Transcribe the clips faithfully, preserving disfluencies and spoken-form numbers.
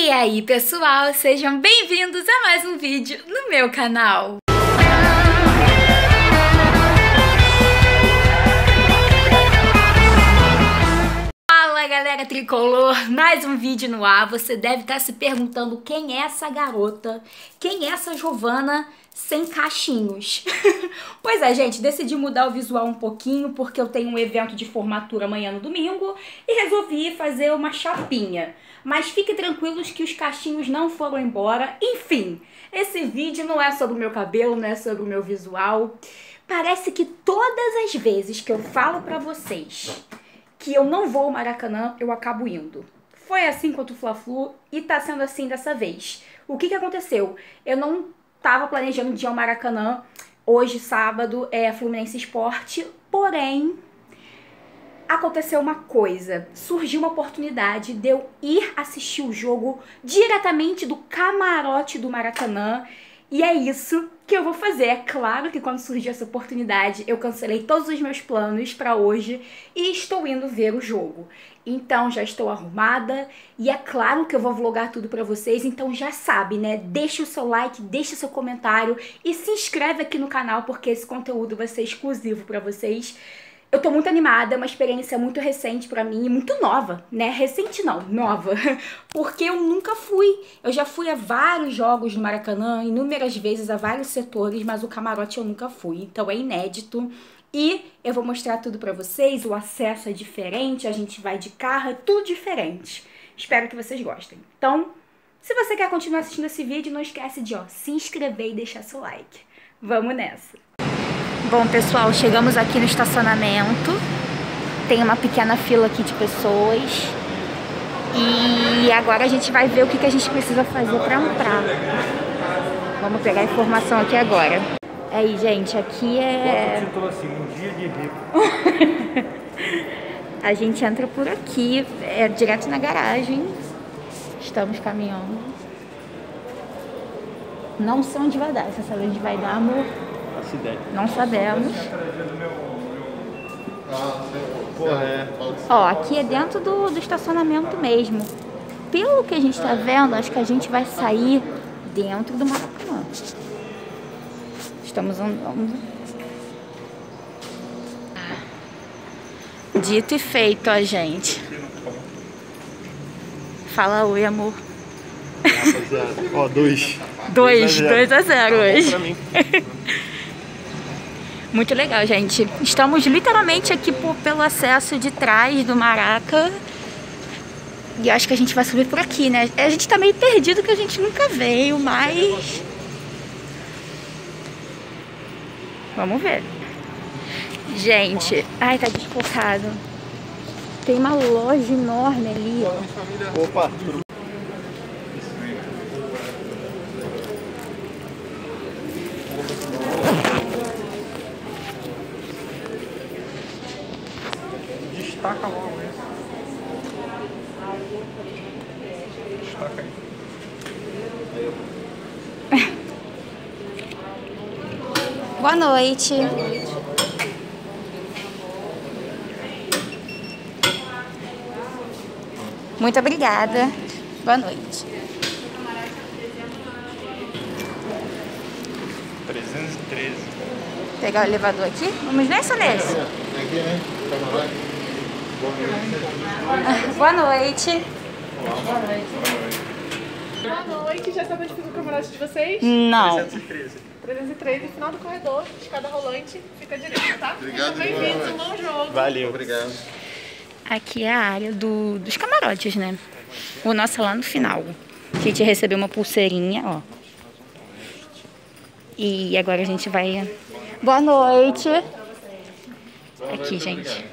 E aí, pessoal, sejam bem-vindos a mais um vídeo no meu canal. Fala, galera tricolor, mais um vídeo no ar. Você deve estar se perguntando quem é essa garota, quem é essa Giovana sem cachinhos. Pois é, gente, decidi mudar o visual um pouquinho porque eu tenho um evento de formatura amanhã no domingo e resolvi fazer uma chapinha. Mas fiquem tranquilos que os cachinhos não foram embora. Enfim, esse vídeo não é sobre o meu cabelo, não é sobre o meu visual. Parece que todas as vezes que eu falo pra vocês que eu não vou ao Maracanã, eu acabo indo. Foi assim contra o Fla-Flu e tá sendo assim dessa vez. O que que aconteceu? Eu não tava planejando de ir ao Maracanã hoje, sábado, é Fluminense Esporte, porém aconteceu uma coisa, surgiu uma oportunidade de eu ir assistir o jogo diretamente do camarote do Maracanã e é isso que eu vou fazer. É claro que quando surgiu essa oportunidade eu cancelei todos os meus planos para hoje e estou indo ver o jogo. Então já estou arrumada e é claro que eu vou vlogar tudo pra vocês, então já sabe, né? Deixa o seu like, deixa o seu comentário e se inscreve aqui no canal porque esse conteúdo vai ser exclusivo pra vocês. Eu tô muito animada, é uma experiência muito recente pra mim e muito nova, né? Recente não, nova, porque eu nunca fui. Eu já fui a vários jogos no Maracanã, inúmeras vezes a vários setores, mas o camarote eu nunca fui, então é inédito. E eu vou mostrar tudo pra vocês, o acesso é diferente, a gente vai de carro, é tudo diferente. Espero que vocês gostem. Então, se você quer continuar assistindo esse vídeo, não esquece de ó, se inscrever e deixar seu like. Vamos nessa! Bom, pessoal, chegamos aqui no estacionamento. Tem uma pequena fila aqui de pessoas. E agora a gente vai ver o que, que a gente precisa fazer pra entrar. Vamos pegar a informação aqui agora. Aí, gente, aqui é... Bota o título assim, um dia de rico. A gente entra por aqui, é direto na garagem. Estamos caminhando. Não sei onde vai dar, você sabe onde vai dar, amor? Não sabemos. Ó, aqui é dentro do, do estacionamento mesmo. Pelo que a gente tá vendo, acho que a gente vai sair dentro do Maracanã. Estamos andando. Dito e feito, ó, gente. Fala oi, amor. Rapaziada, ó, dois. Dois, dois a zero hoje. Muito legal, gente. Estamos literalmente aqui por, pelo acesso de trás do Maraca. E acho que a gente vai subir por aqui, né? A gente tá meio perdido que a gente nunca veio, mas... Vamos ver. Gente, ai, tá desfocado. Tem uma loja enorme ali, ó. Opa! Destaca logo isso. Destaca aí. Boa noite. Boa noite. Muito obrigada. Boa noite. trezentos e treze. Pegar o elevador aqui? Vamos nesse ou nesse? Aqui, né? Camarote. Boa noite. Boa noite. Boa noite. Já sabe onde fica o camarote de vocês? Não. trezentos e treze. trezentos e treze, final do corredor, escada rolante, fica direito, tá? Obrigado, Muito bem-vindos, um bom jogo. Valeu. Obrigado. Aqui é a área do, dos camarotes, né? O nosso é lá no final. A gente recebeu uma pulseirinha, ó. E agora a gente vai... Boa noite. Aqui, gente.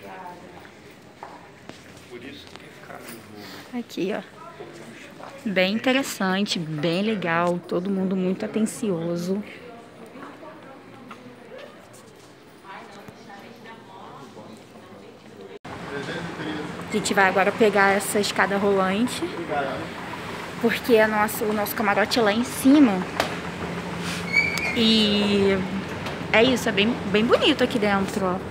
Aqui, ó. Bem interessante, bem legal. Todo mundo muito atencioso. A gente vai agora pegar essa escada rolante, porque a nossa, o nosso camarote é lá em cima. E é isso, é bem, bem bonito aqui dentro, ó.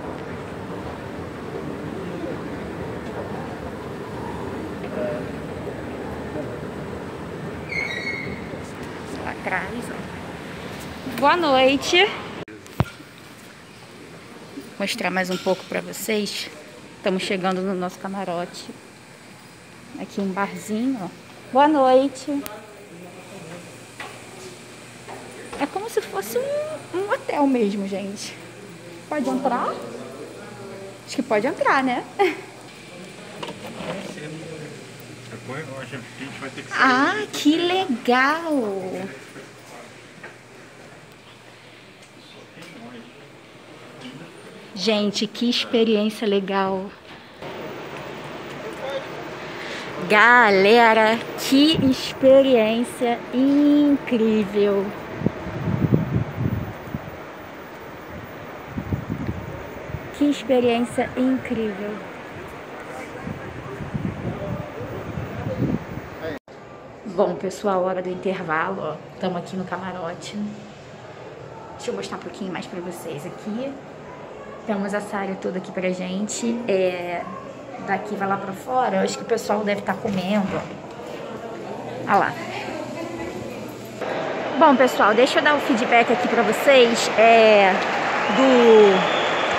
trás, ó. Boa noite. Vou mostrar mais um pouco pra vocês. Estamos chegando no nosso camarote. Aqui um barzinho, ó. Boa noite. É como se fosse um, um hotel mesmo, gente. Pode entrar? Acho que pode entrar, né? Ah, que legal! Gente, que experiência legal! Galera, que experiência incrível! Que experiência incrível! Bom, pessoal, hora do intervalo, ó. Estamos aqui no camarote. Deixa eu mostrar um pouquinho mais pra vocês aqui. Temos essa área toda aqui pra gente. É... Daqui vai lá pra fora. Eu acho que o pessoal deve estar comendo. Olha lá. Bom, pessoal, deixa eu dar o feedback aqui pra vocês. É... Do...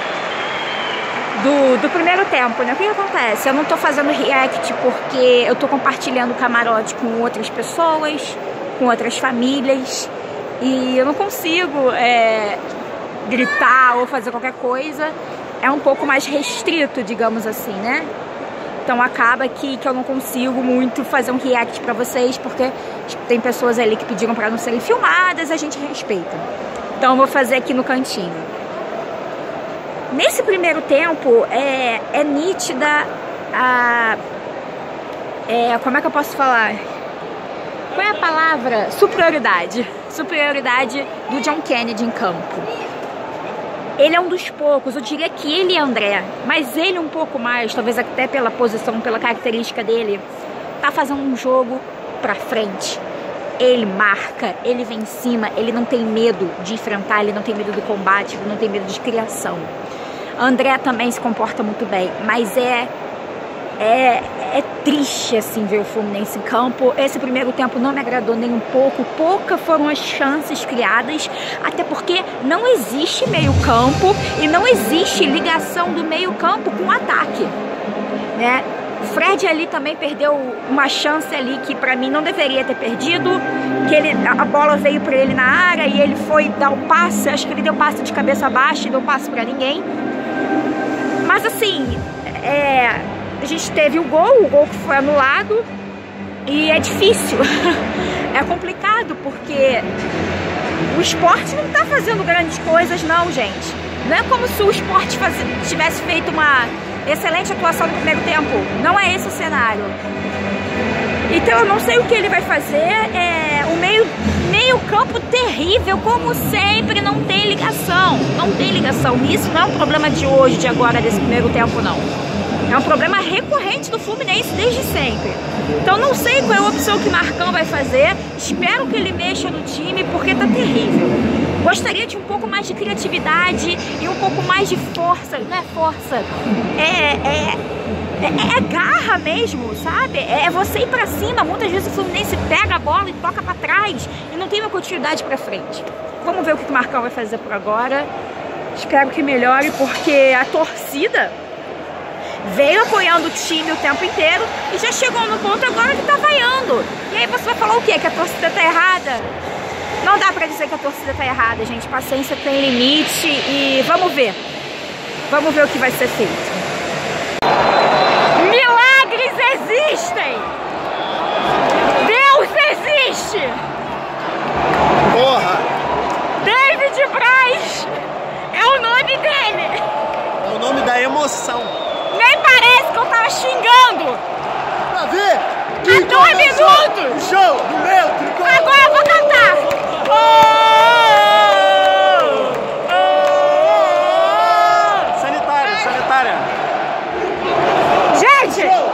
Do, do primeiro tempo, né? O que que acontece? Eu não tô fazendo react porque eu tô compartilhando o camarote com outras pessoas, com outras famílias, e eu não consigo é, gritar ou fazer qualquer coisa. É um pouco mais restrito, digamos assim, né? Então acaba que, que eu não consigo muito fazer um react pra vocês, porque tem pessoas ali que pediram pra não serem filmadas, a gente respeita. Então eu vou fazer aqui no cantinho. Nesse primeiro tempo, é, é nítida a... É, como é que eu posso falar? Qual é a palavra? Superioridade. Superioridade do John Kennedy em campo. Ele é um dos poucos, eu diria que ele e André, mas ele um pouco mais, talvez até pela posição, pela característica dele, tá fazendo um jogo pra frente. Ele marca, ele vem em cima, ele não tem medo de enfrentar, ele não tem medo do combate, ele não tem medo de criação. André também se comporta muito bem, mas é, é, é triste assim ver o Fluminense em campo. Esse primeiro tempo não me agradou nem um pouco, poucas foram as chances criadas, até porque não existe meio campo e não existe ligação do meio campo com o ataque, né? O Fred ali também perdeu uma chance ali que pra mim não deveria ter perdido, que ele, a bola veio pra ele na área e ele foi dar o passe, acho que ele deu passe de cabeça baixa e deu passe pra ninguém. Mas assim, é, a gente teve o gol, o gol que foi anulado, e é difícil, é complicado, porque o Sport não tá fazendo grandes coisas não, gente. Não é como se o Sport faz, tivesse feito uma excelente atuação no primeiro tempo, não é esse o cenário. Então eu não sei o que ele vai fazer, é, o meio, meio campo terrível, como sempre, não tem ligação, não tem ligação. Isso não é um problema de hoje, de agora, desse primeiro tempo, não. É um problema recorrente do Fluminense desde sempre. Então não sei qual é a opção que o Marcão vai fazer, espero que ele mexa no time, porque tá terrível. Gostaria de um pouco mais de criatividade e um pouco mais de força, não é força, é... é É, é garra mesmo, sabe? É você ir pra cima. Muitas vezes o Fluminense pega a bola e toca pra trás e não tem uma continuidade pra frente. Vamos ver o que o Marcão vai fazer por agora. Espero que melhore, porque a torcida veio apoiando o time o tempo inteiro e já chegou no ponto agora que tá vaiando. E aí você vai falar o quê? Que a torcida tá errada? Não dá pra dizer que a torcida tá errada, gente. Paciência tem limite e vamos ver. Vamos ver o que vai ser feito. Existem! Deus existe! Porra! David Braz é o nome dele! É o nome da emoção! Nem parece que eu tava xingando! Pra ver! Há dois minutos! O show do meu tricolor! Agora eu vou cantar! Oh! Oh! Sanitária, sanitária! Gente!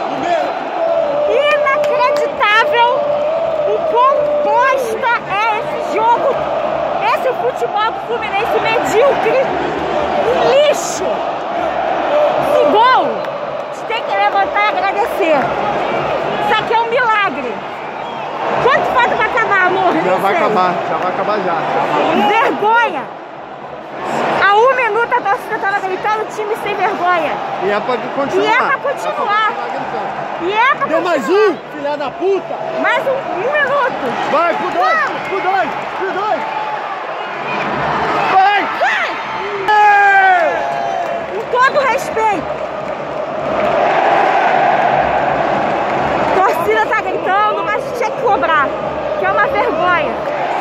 Inacreditável o quão bosta é esse jogo, esse futebol do Fluminense medíocre, um lixo. Esse gol, a gente tem que levantar e agradecer. Isso aqui é um milagre. Quanto falta pra acabar, amor? Já vai acabar, já vai acabar já. Vergonha! Há um minuto a torcida estava gritando, time sem vergonha. E é pra continuar. E é pra continuar. E é pra Deu continuar. mais um, filha da puta. Mais um, um minuto. Vai, pro dois, Vamos. pro dois, pro dois. Vai. Vai! Com todo respeito. A torcida tá gritando, mas tinha que cobrar. Que é uma vergonha.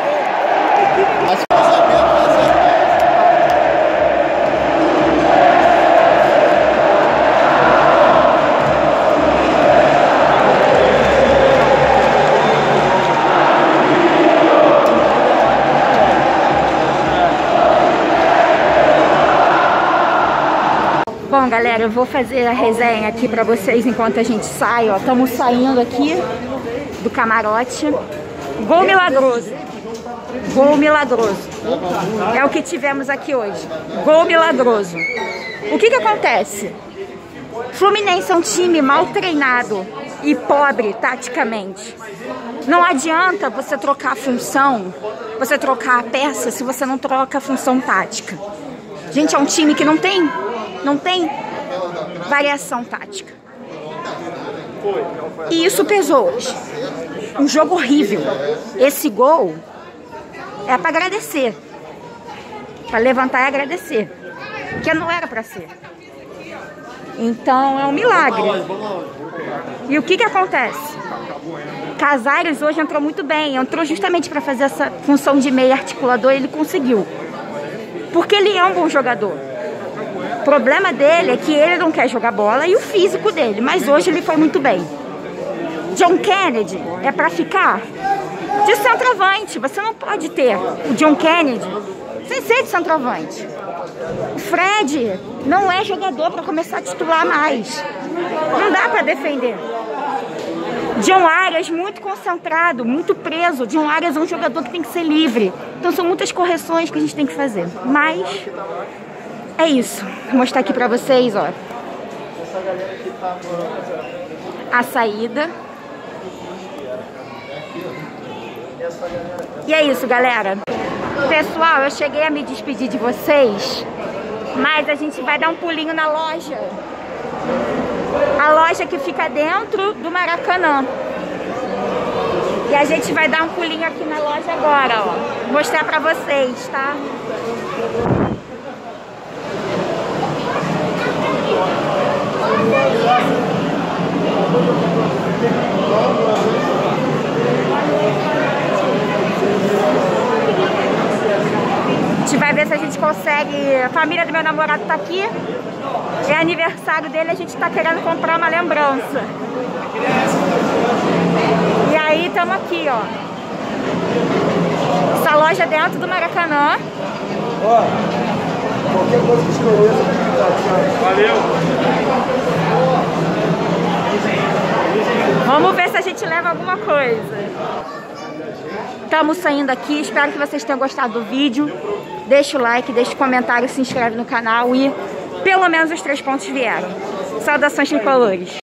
Bom, galera, eu vou fazer a resenha aqui pra vocês enquanto a gente sai, ó. Estamos saindo aqui do camarote. Gol milagroso. Gol milagroso. É o que tivemos aqui hoje. Gol milagroso. O que que acontece? Fluminense é um time mal treinado e pobre taticamente. Não adianta você trocar a função, você trocar a peça se você não troca a função tática. Gente, é um time que não tem... Não tem variação tática. E isso pesou hoje. Um jogo horrível. Esse gol é para agradecer. Para levantar e agradecer. Porque não era para ser. Então é um milagre. E o que que acontece? Casares hoje entrou muito bem. Entrou justamente para fazer essa função de meio articulador e ele conseguiu. Porque ele é um bom jogador. O problema dele é que ele não quer jogar bola e o físico dele, mas hoje ele foi muito bem. John Kennedy é para ficar de centroavante, você não pode ter o John Kennedy sem ser de centroavante. O Fred não é jogador para começar a titular mais, não dá para defender. John Arias muito concentrado, muito preso. John Arias é um jogador que tem que ser livre, então são muitas correções que a gente tem que fazer, mas... É isso, vou mostrar aqui pra vocês, ó, a saída. E é isso, galera. Pessoal, eu cheguei a me despedir de vocês, mas a gente vai dar um pulinho na loja. A loja que fica dentro do Maracanã. E a gente vai dar um pulinho aqui na loja agora, ó. Vou mostrar pra vocês, tá? A gente vai ver se a gente consegue. A família do meu namorado tá aqui. É aniversário dele, a gente tá querendo comprar uma lembrança. E aí estamos aqui, ó. Essa loja dentro do Maracanã. Ó, qualquer coisa que escolher. Valeu. Vamos ver se a gente leva alguma coisa. Estamos saindo aqui, espero que vocês tenham gostado do vídeo. Deixa o like, deixa o comentário, se inscreve no canal e pelo menos os três pontos vieram. Saudações tricolores.